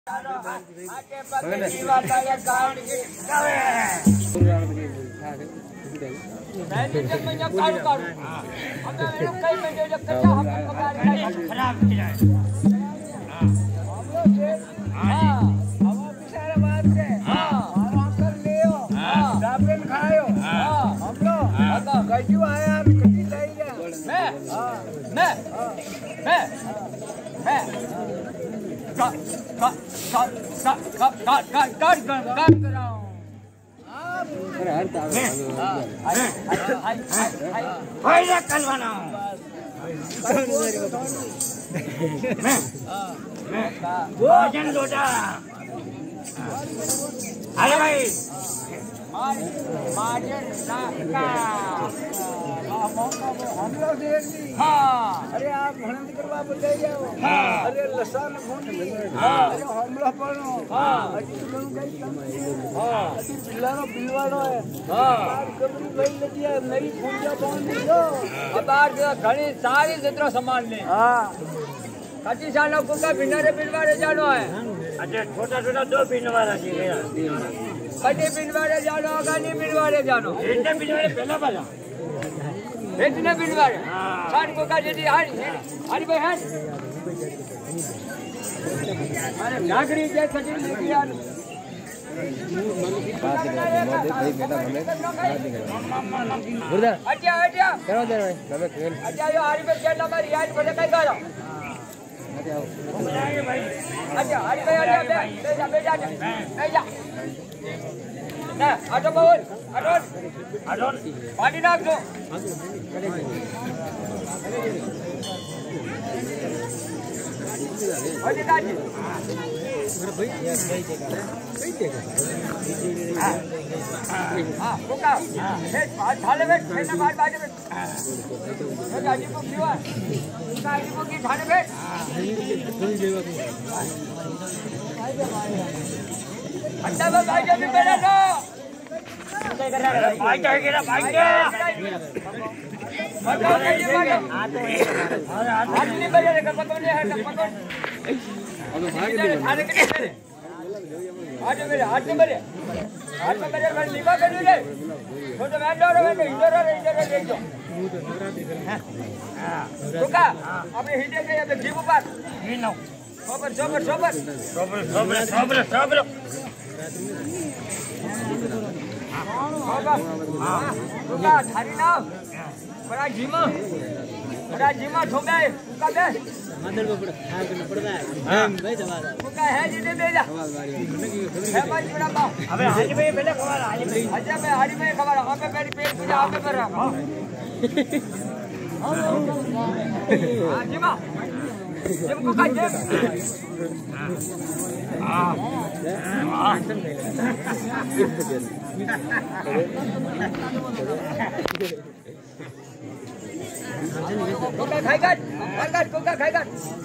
अरे भाई हाँ अरे आप भ्रंत करवा बोले जाओ अरे लसन अरे हमला पड़ो अजी कौन कई अजी बिल्लानो बिलवानो है कबरी भाई लगिया नई पूजा बांध दो अबार घणी सारी जितरो सामान ले कटी सालो कुका बिनारे बिलवारे जानो है अच्छा छोटा छोटा दो बिनवारा जी गया कटी बिनवारे जानो गानी बिनवारे जानो इतने बिनवारे पहला वाला इतने बिनवारे सारी कुका जी हरी भाई है अरे नागरी जैसा जी लिया अच्छा अच्छा करो दे भाई अच्छा यो हरी भाई क्या नंबर यार बोले कई करो अच्छा हरी भाई बेजा ना ऑटो बोल ऑटो पानी नाक दो पानी नाक मेरे भाई हां कोका हे थाले में खेलने बाहर बाजू में ये गाड़ी को क्यों है गाड़ी को की थाले में अंडा में बाजू में बैठा ना बाइक जाएगा बाइक आदमी बजे का पकड़ ले है पकड़ अब भाग दे थाले के मेरे हाथ में मेरे मैं निकाल कर ले छोटे मैं डरो मैं इधर ले जो रुका अपने हिटे के ये जीव पर ही नो सोबर रुका थारी ना बड़ा जीमा ठोका है रुका दे मादर को पड़ता है हां भाई दबा रुका है जी दे जा है भाई बड़ा बा अबे हाजी भाई पहले खबर हाजी मैं हाजी भाई खबर वहां पे मेरी पेट पूजा आप पे कर रहा हां जीमा जिम को का कोका खाएगा कोका खाएगा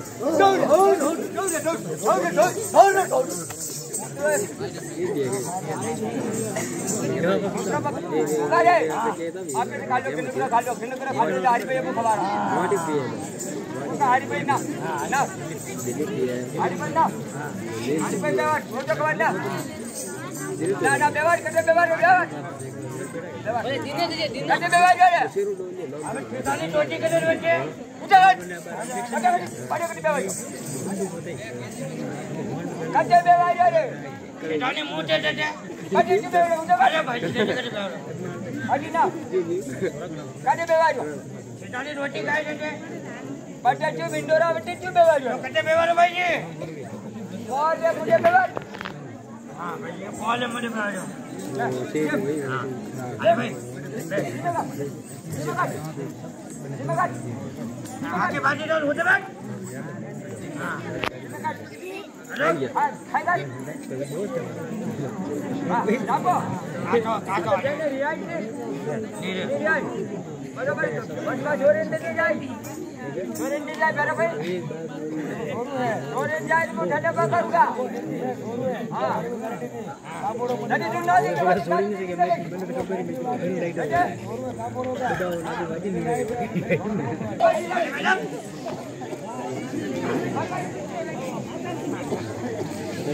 रोटी खाए बटे चुप इंडोरा बटे चुप बेवारो कटे बेवारो भाई जी कॉल है मुझे बेवार हां भाई ये कॉल है मुझे बेवारो अरे भाई आगे बाजी डाल होते बैठ हां अरे खाएगा हां काको रियाई रियाई बराबर बंदा जोरे दे जाए जोरे दे जाए बराबर जोरे जाए को ठंडा करूंगा हां नदी सुन नदी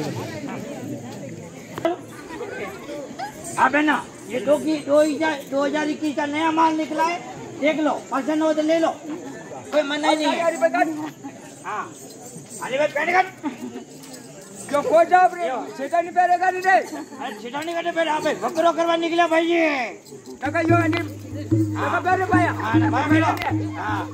हाँ बेना, ये 2021 का नया माल निकला है, देख लो, पसंद हो तो ले लो, कोई मना नहीं है। हाँ, अरे भाई पहनेगा जो कोट आपने सेटा नहीं पहनेगा नहीं रे। अरे सेटा नहीं करते पहले आप बकरो करवा निकला भाई ये। टका यो नहीं, टका पहने पाया। हाँ ना भाई मेरा। हाँ।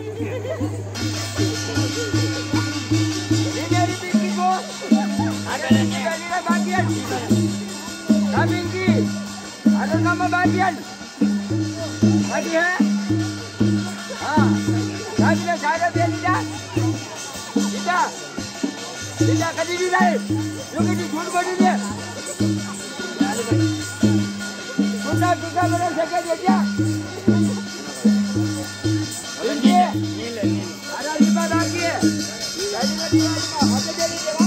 ये मेरी पिंकी को, अरे ये बागियान, हाँ पिंकी, अरे नाम बागियान, बागी है, हाँ, बागी ने सारा दे दिया, दिया, दिया कभी भी नहीं, जो किसी झूठ बोली नहीं, सुना टीका मेरे सके दे दिया, पिंकी, अरे लिपा बागी है, यानी मैं दिया हाथ दे दिया।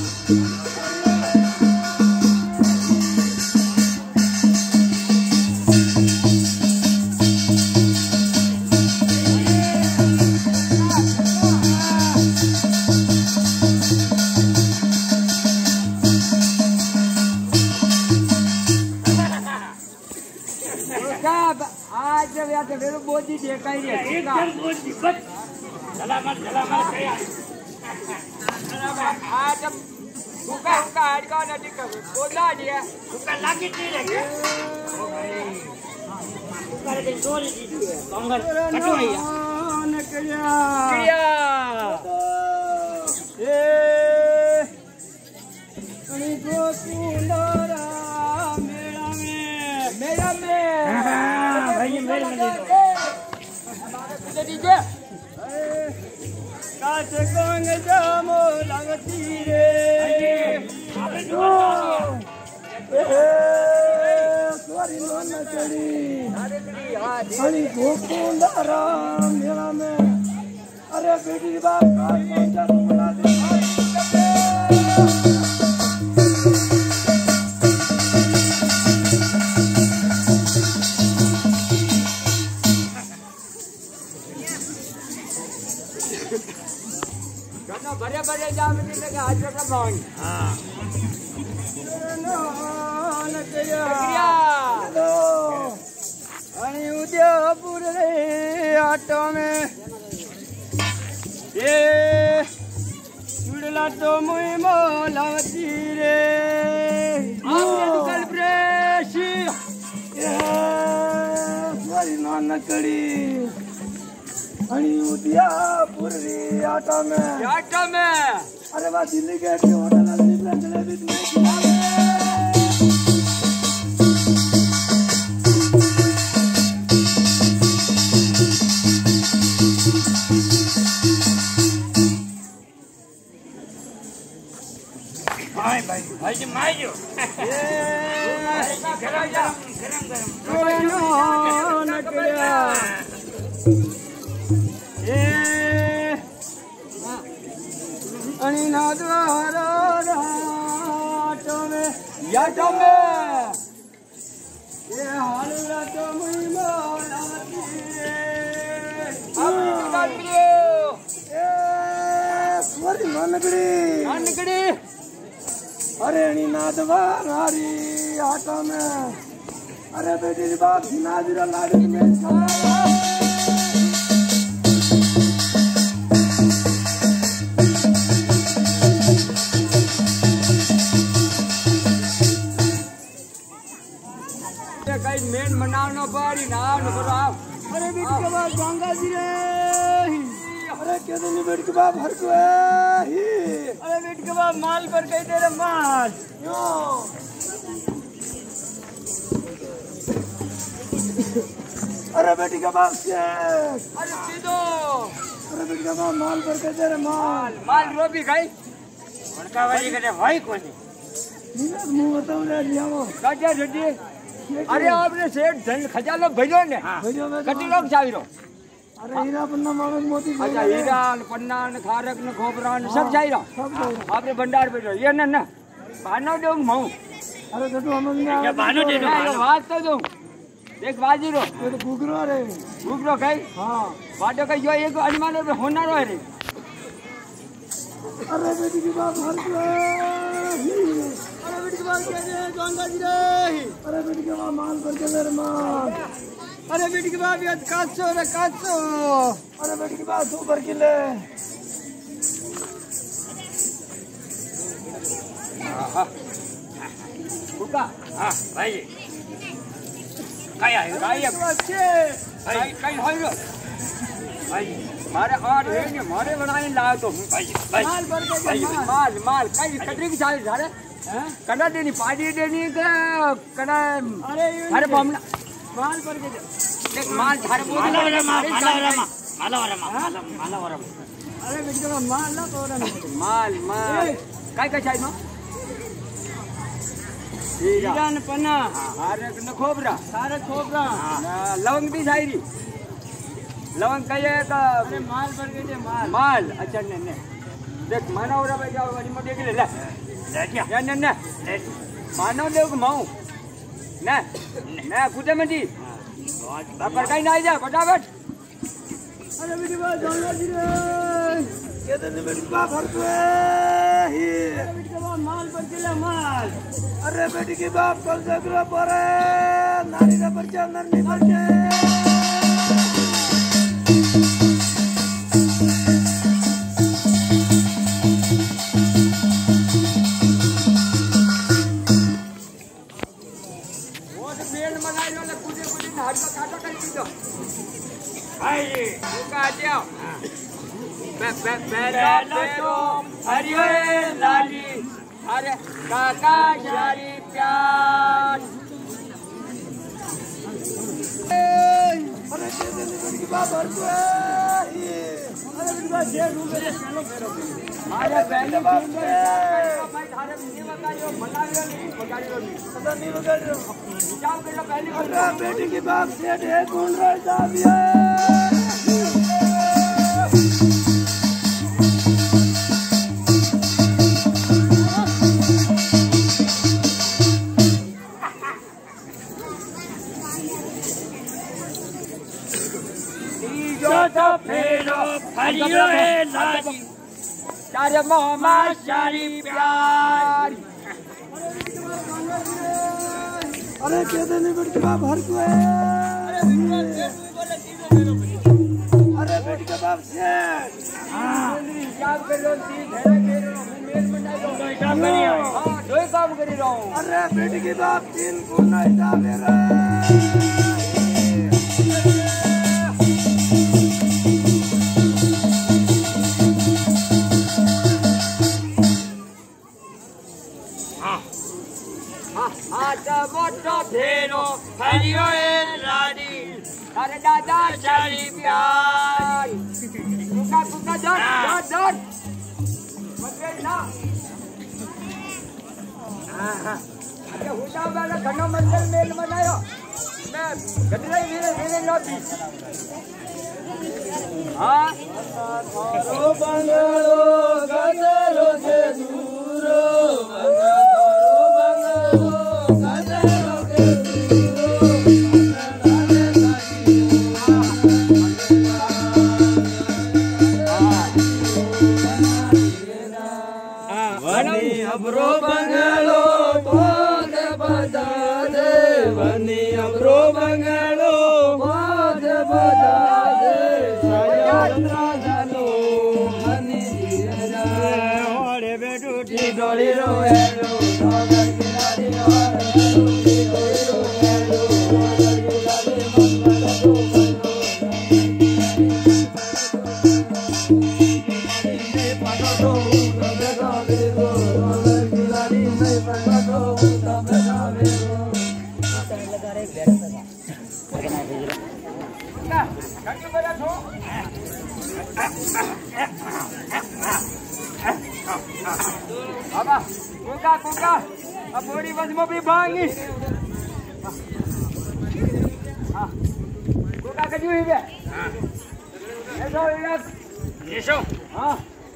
आज जब या तो फिर बोझी देखा ही नहीं एकदम बोझी बस चला मत कया आज जब भूखा हाड का नदी का बोला दिया भूखा लागी नहीं लगे ओ भाई भूखा रे जोर दी है कांगर कटो भैया क्रिया ए कणी को सुंदरा मेरा में भाई मेरे में दीजिए काट कौन जामो लगती रे सॉरी लोन चली हरी गोकुंदारा मेरा में अरे बेटी बाप कौन सा बना दे बड़े जाम मिलने के हाथ में कमाई हां क्रिया अनि उदयपुर रे ऑटो में ये चुड़ला तो मुई मोलावती रे आपने दुकान प्रेसी ये सॉरी नानकड़ी अनि उदयपुर रे ऑटो में अरे वाह दिल्ली के होटल में जलेबी नहीं खिलावे भाई जी माइयो अनि नादवारा राटो में याटो में ये हाल राटो में मोलाती अपनी दुकान मिलियो ए सॉरी नानकड़ी अरे अनि नादवारा री आटो में अरे बेटी बाप नादिरा लाडू में मेन मनावना पड़ी ना आप अरे बेटी के बाद गंगा जी रे अरे क्या दिन बेटी के बाद हर को है अरे बेटी के बाद माल पर कहीं तेरे माल यो अरे बेटी के बाद अरे सीधो अरे बेटी के बाद माल पर कहीं तेरे माल रोबी खाई उनका वाली करे भाई कोनी नीरज मुंह बताऊं रे लियाओ काटिया झटी अरे आपने सेठ धन खजालो भेजो ने कटी लोग चावी रो अरे हीरा पन्ना मानक मोती अच्छा हीरा पन्ना ने खारक ने खोपरा ने सब चाहिए आपने भंडार भेजो ये ना बानो दो मऊ अरे तो हम ये बानो दे दो बात तो दो एक बाजी रो ये तो गुगरो कई हां बाटो का यो एक अनुमान में होना रो रे अरे बेटी की बात हर गंगा जी रे अरे बेटी के बाप माल भर के मेरे माल अरे बेटी के बाप याद काचो रे काचो अरे बेटी के बाप तू भर के ले कुका हां भाई काय आहे काय काय काय होय भाई मारे आठ है ने मारे बनाने लाया तो भाई माल भर के माल माल काय कटरी की चाल झाले हैं कड़ा देनी पानी देनी कड़ा अरे बमला माल भर के देख माल झारे माला अरे बेटी का माल ना तो माल माल काय काय चाहिए मग हीरान पन्ना अरे न खोबरा सारे खोबरा लवंग भी चाहिए लवंग का ये का अरे माल भर के माल माल अच्छा ने देख माना और भाई जाओ वाली में देख ले ले क्या ने मानो देख माऊ ना कुटे में दी पकड़ कहीं ना जा फटाफट अरे बेटी बाप गंगा जी रे ये तो बेटी बाप भर के ही बेटी का बाप माल भर के ले माल अरे बेटी के बाप कल जगरा पर नारी का बच्चा नर नहीं भर के हरियो लाली अरे काका शारी प्यार अरे बेटी बाप भर के अरे बेटी बाप जे रूम में चलो फेरो अरे पहले बाप भाई थारे नहीं बगाड़ियो मलावियो नहीं बगाड़ियो नहीं पता नहीं बगाड़ियो हिसाब के पहले अरे बेटी के बाप सेठ है कौन रहा साहब ये तो फेरो हरियो है लाली चारे मोहमा शारी प्यार अरे कहते नहीं बेटी का बाप हर को है अरे बेटी का बाप सेठ हिसाब कर लो मेल मंडाई दो काम करी रहा हूँ अरे बेटी के बाप 3 गुना हिसाब ले रहा मोटो फेरो हरियो लाडी अरे दादा शारी प्यार कुका कुका डर मत ना अरे हुटा वाला घनो मंदिर मेल बनायो मैं गदरे वीरे लौटी हां थारो बंगलो गदरो से दूरो अब्रो बंगलो बहुत बजा दे बनी अब्रो बंगलो बहुत बजा दे सयात्रा जानो बनी जीरा ओरे बेटू ठी डोली रोए रो सागर किनारे और बेटू ठी डोली रोए रो सागर किनारे मंगल दो बाबा कुका कुका अब बोरी बस में भी भांगी कुका कजू ही बे ऐसो हाँ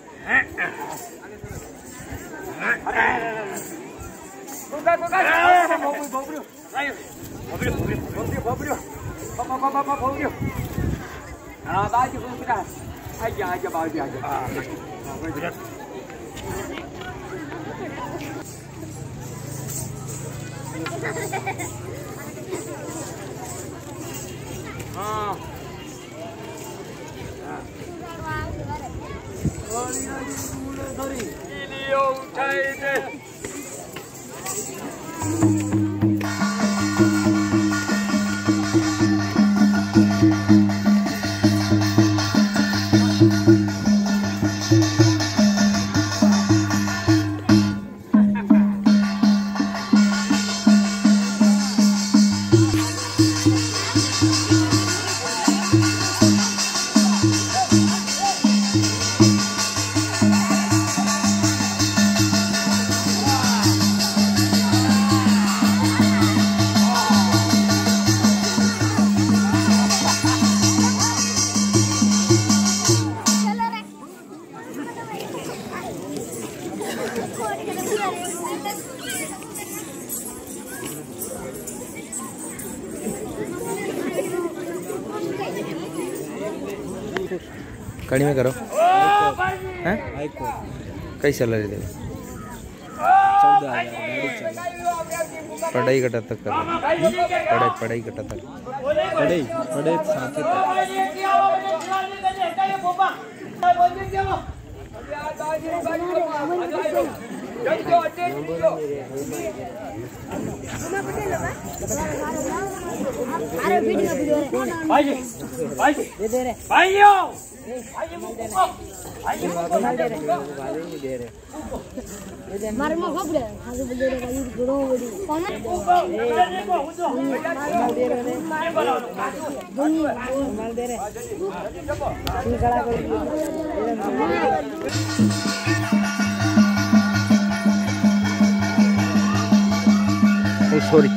कुका कुका भोपरियो हाँ बाजू कुका आजा बाजू आजा हाँ उठाई दे कड़ी में करो हैं कैसे चल रही थी 14,000 पढ़ाई कटा तक कर पढ़ाई कटा तक पढ़ाई साथ सॉरी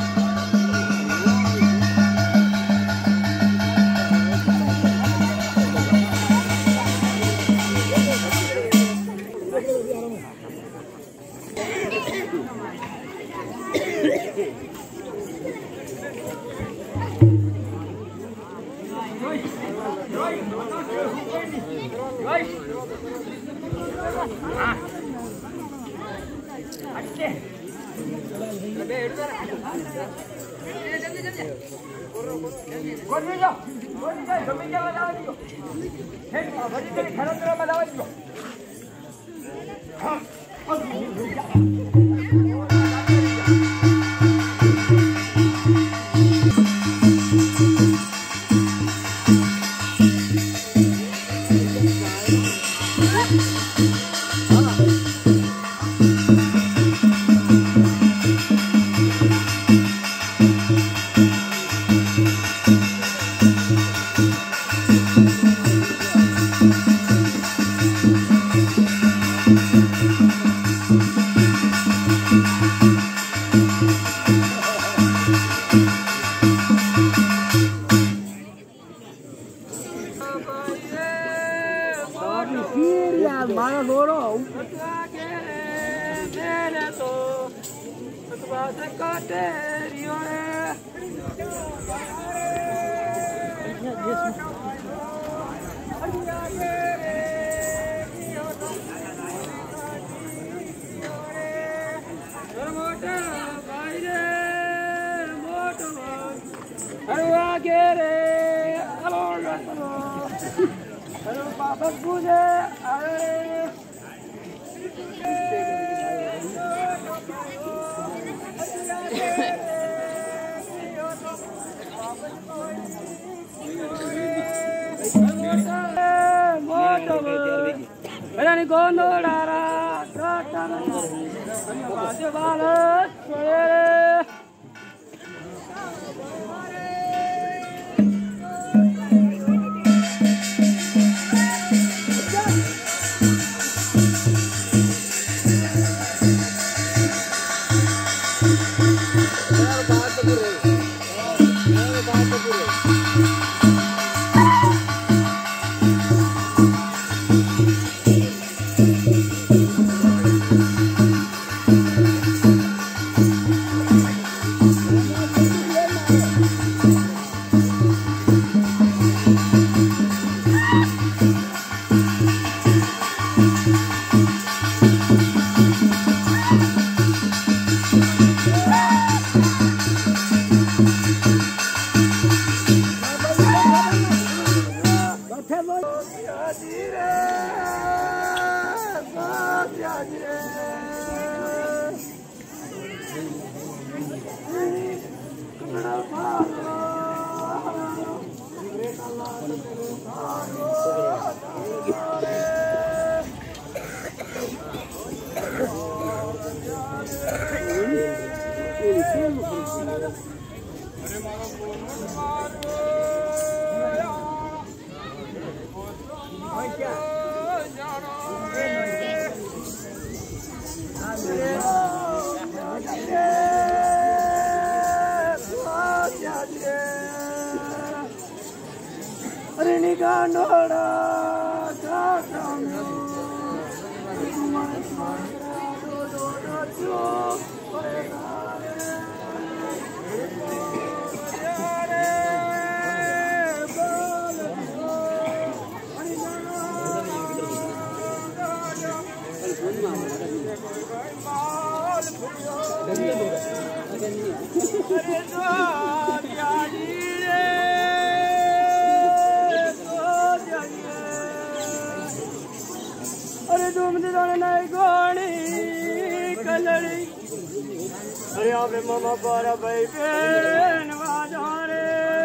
अरे तुम नहीं गोणी कलड़ी अरे आपने मामा पारा भाई बहन वाजारे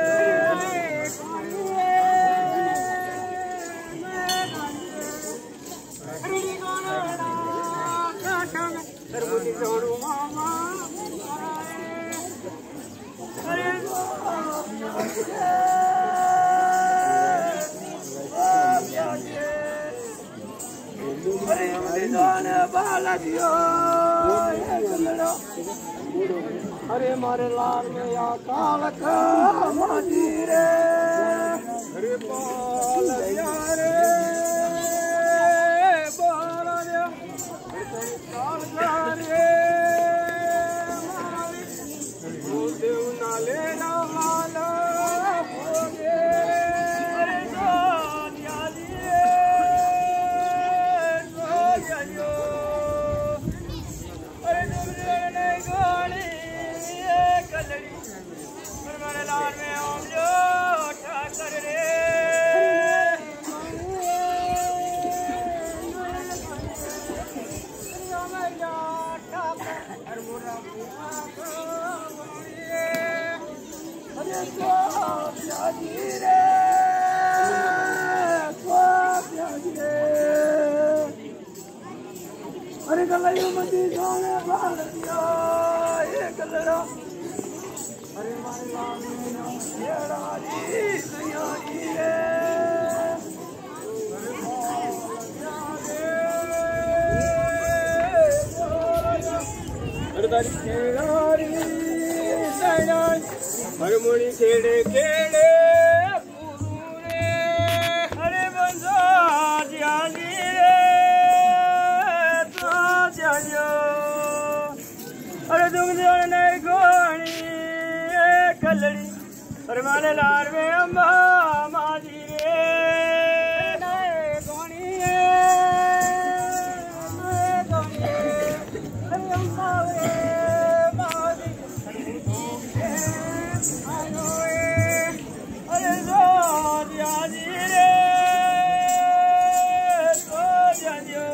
मामा अरे अरे मारे लाल में या काल का मजीरे अरे बाल यारे बाल काल यारे देव नाले ना माला अरे गलायू मती सोने बाल दिया ये कलरा अरे मारे लाल में येड़ा जी सयारी रे अरे बारी केड़ी सयारी हर मुड़ी खेड़े खेड़े पुरू रे अरे बंदा जानी अरे तुम नहीं गोणी कलड़ी अरे माने लार में अम्बा माजी रे गोणी अरे अम्बा रे माजी अरे जो जाजी रे तो जाजियो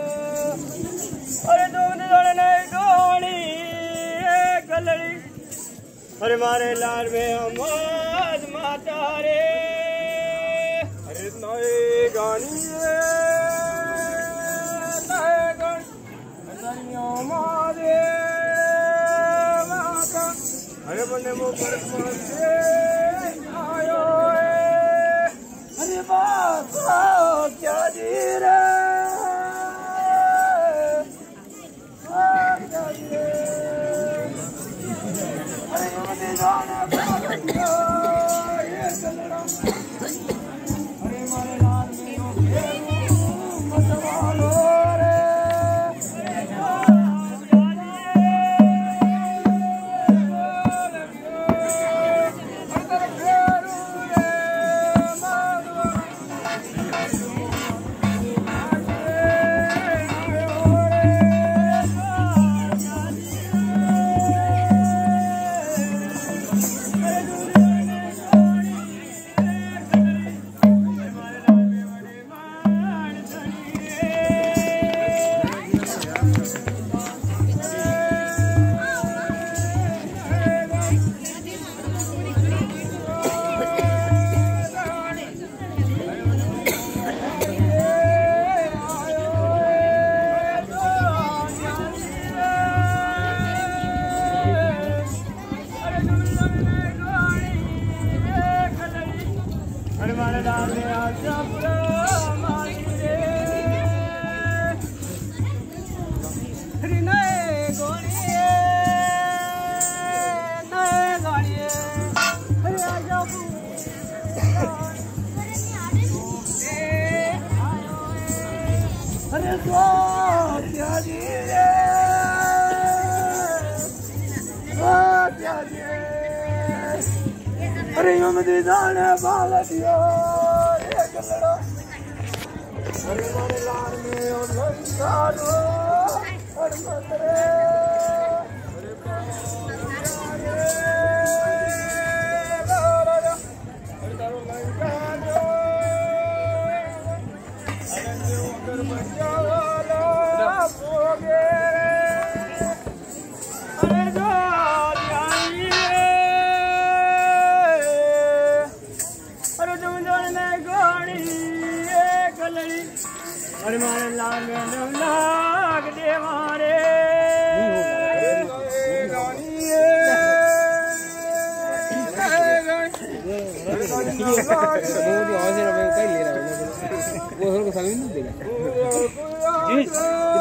अरे तुम नहीं गोणी कलड़ी अरे मारे लाल में अमाज माता रे अरे नए गानी नए गानी मारे माता अरे बने मुझे आयो अरे बाप क्या जी रे अरे मारे लाल में मतवालो रे अरे हम दे जाने वाला दियो एक लड़ा अरे मारे लाल में और लंकारो अरे मतरे अरे पारे अरे तारो लंकारो अरे जो कर बचावाला भोगे अरे जो अरे मारे लाग दे मारे वो